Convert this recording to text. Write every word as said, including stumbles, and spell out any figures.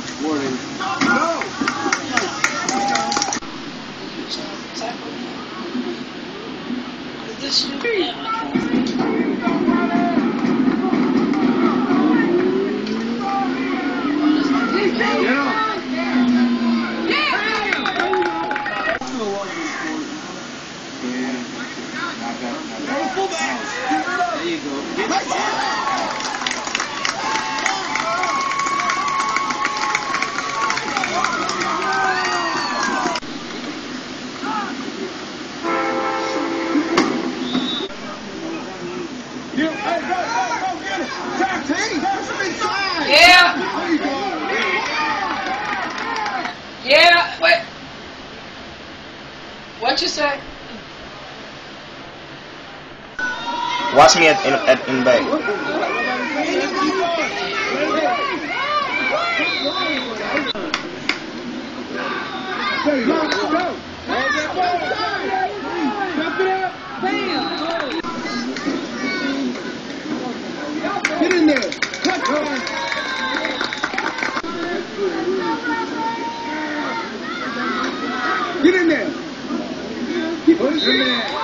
Morning. No! Is this you? There you go. You, hey, go, go, go, get it! Tag team! That's from inside! Yeah! There you go! Yeah, wait. What you say? Watch me at in, at in back. There you go, go! Hold that ball! Step it up! Bam! Get in there! Cut on! Get in there! Keep pushing!